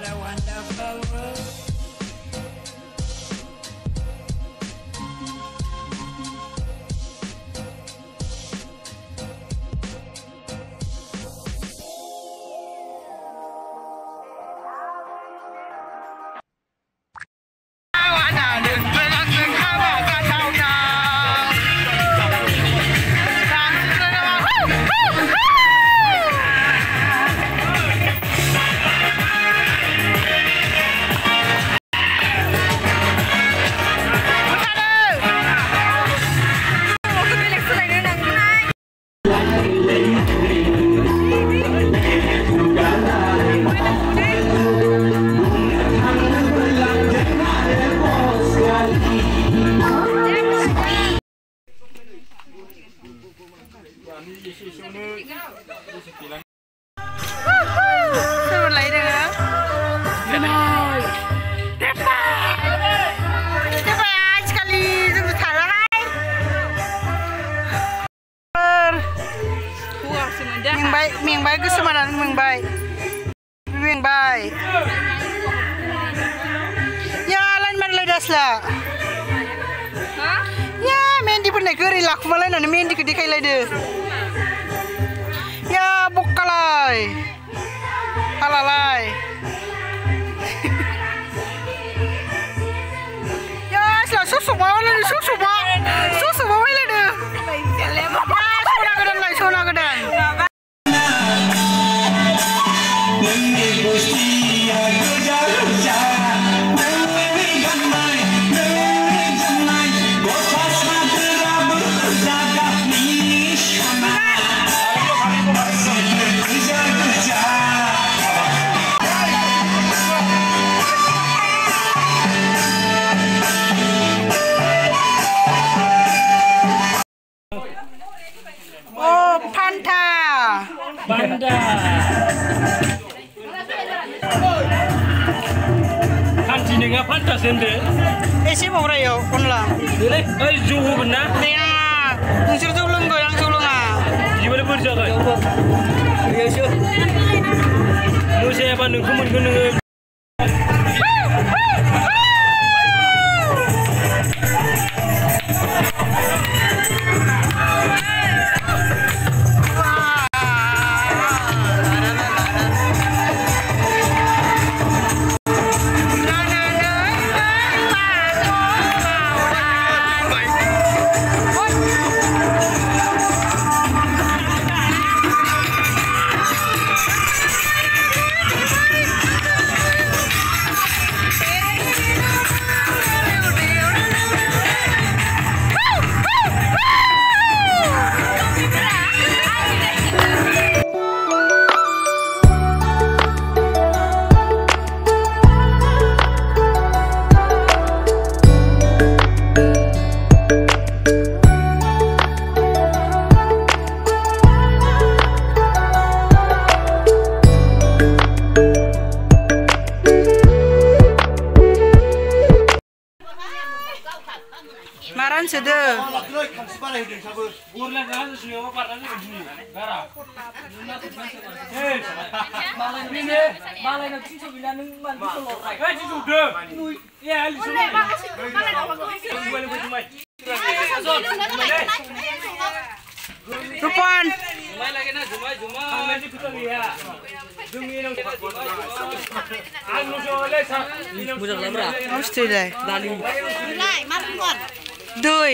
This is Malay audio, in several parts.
Mengbai kesempatan mengbai. Ya lain mana ledas lah. Ya mendi pun nak keri laku malah nanti mendi ke dikai lede. Ya bukalai, halalai. Ya selah susu bawa lede susu bawa lede. Ya sona kedan lagi sona kedan. Banda. Kanji nengah panta sende. Esi mau rayo onla. Boleh? Juhu benar. Nengah, unsur sulung kau yang sulung ah. Gimana berjaga? Ya sih. Musim apa nunggu nunggu. Maran sudah. Rupan. Mesti deh. Doi.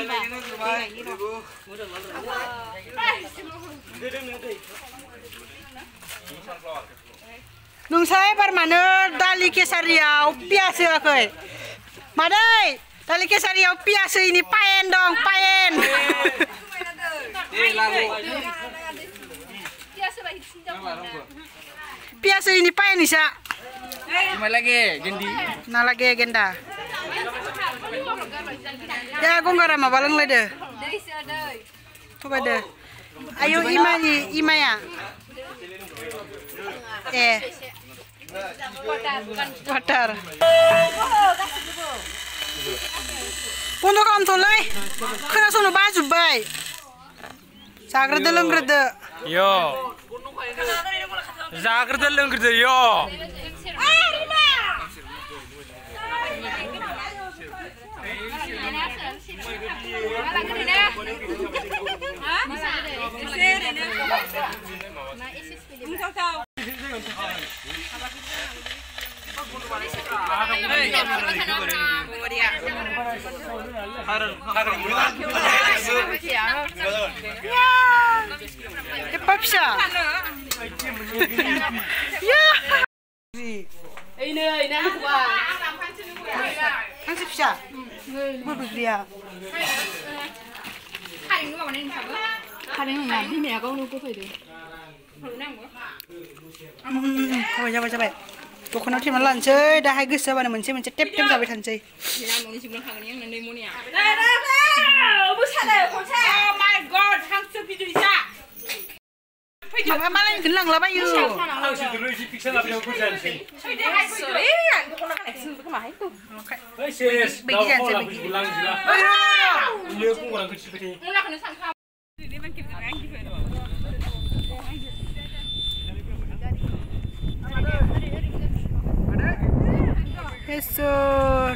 Nung saya permane dali kesariau biasa aku. Madai, dali kesariau biasa ini paen dong, paen. Biasa ini paen Isa. Cuma lagi gendi. Nah lagi agenda. Ya aku nggak ramah balang lede. Coba deh. Ayo Ima ya. Water. Untuk kamu tolai, kena sono baju baik. Sagrade lengrade. Yo. जाग्रोदो लोंग्रोदो यो Cepat bisa. Ya. Ini aku bang. Masih bisa. Bagus dia. Kadang nanti ni aku nunggu tu deh. Coba. Dukun nanti malan cuy. Dah hai gus mana mencet tep sampai tancai. Oh my god, hantu video isa. Maka malah yang gelang lah bayu. 당신 들로 이 픽셀 앞에 놓고 자지 Bagi jangan bagi. Ini aku kurang kecil betul. Esor.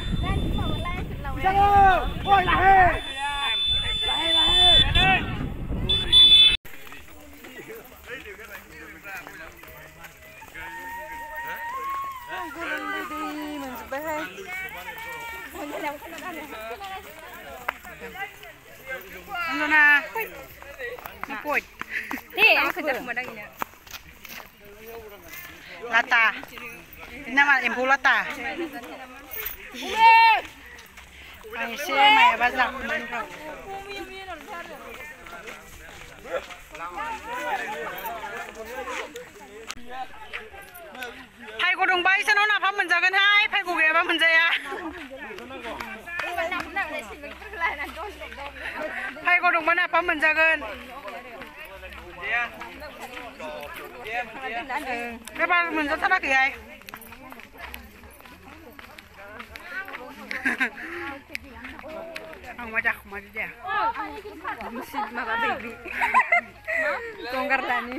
Ana. Napot. Aku dah kemana ini? Lata. Nama empu lata. Ay, si may bazak. Hai ko dong bai sano na pham menjagan hai, phai ko ge ba menjaya. Hai ko dong mana pham menjagan. Cái ba mình rất thắc kìa ai. Ang majak majak. Musik maka baby. Tongkar tani.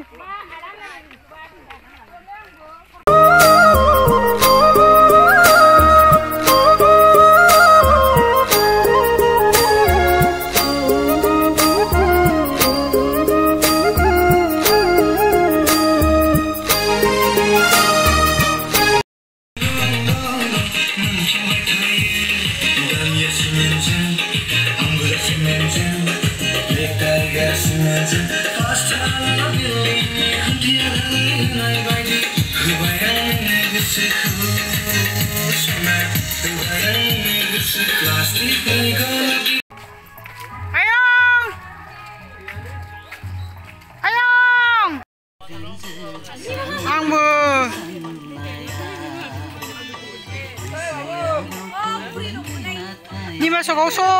Ni masuk kau so.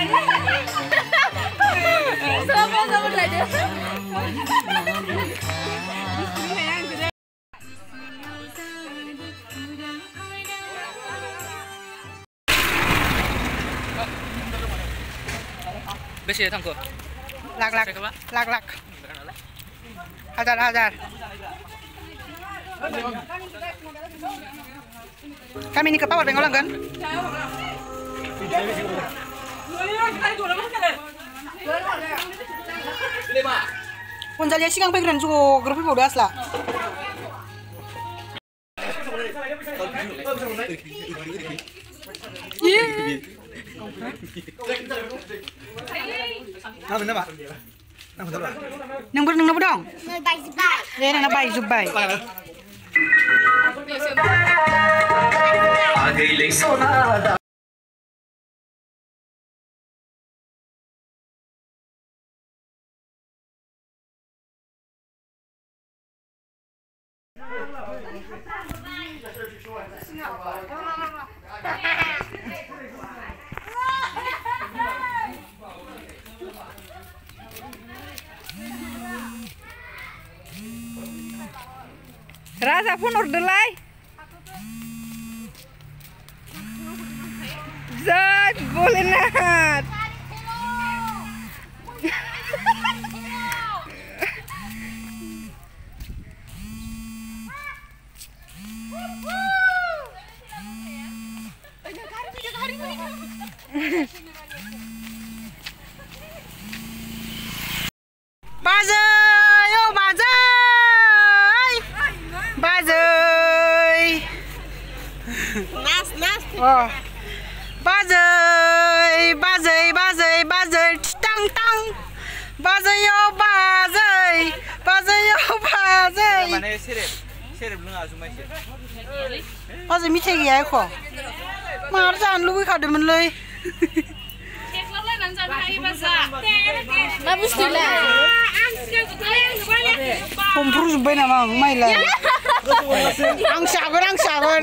Sama saja. Besi tangko. Lak. Hajar. Kami ini ke bawah dengan orang kan? Punjalnya siang pengen juga grup itu udah asla. Nang berenang apa dong? Nang bayi zubai. Rasa pun order lai. Zat boleh nak. Oh. Bazai, bazai, bazai, bazai, tang tang. Bazai yo bazai, bazai yo bazai. Mana serep nang azu mai serep. Bazai मिठाइ गैया एख'? मार जानो लुबैखादोंमोनलै। मा बुस्थुलाय? हमफ्रुजोब्बाय नामा आं माइलाय? आं जागोन।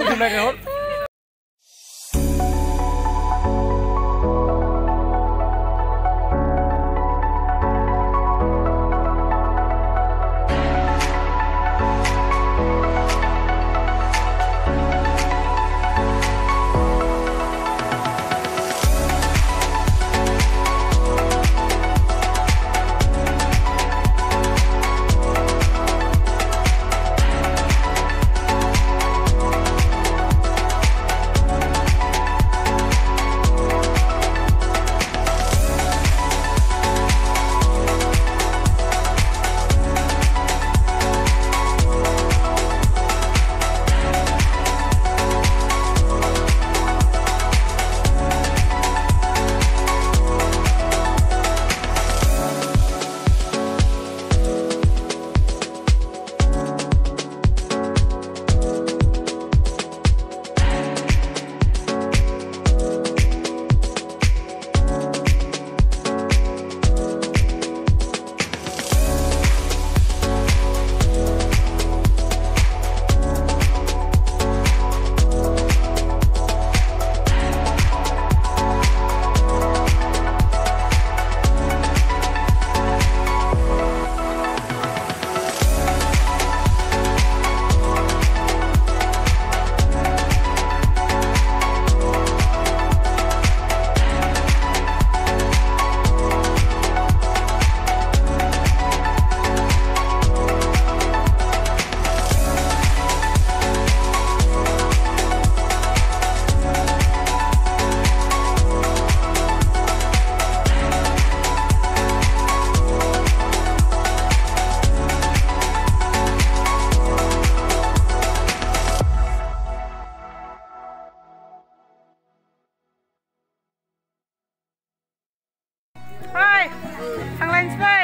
Hai, थांलायनोसै।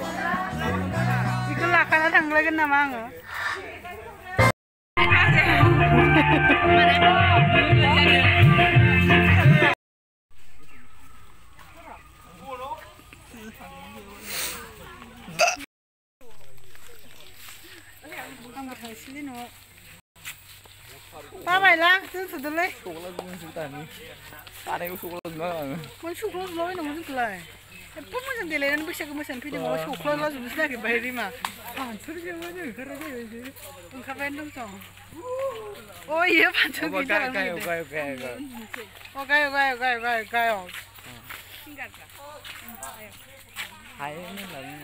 बेखौ लाखाना थांलायगोन नामा आङो? आंबो थांसैलै न'आव। बाबायलां दोनथ'दोलै। Tarik sukulnya nggak? Mau sukul lo ini mau sukulai. Apa mau jangan dilihat bisa kemesan video mau sukul lo sudah lagi bayar lima. Pancur gimana? Karena dia itu. Ungkapan dong song. Oh iya pancur kita. Kayo. Tinggal kah? Hai ini lagi.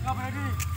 Ngapain lagi?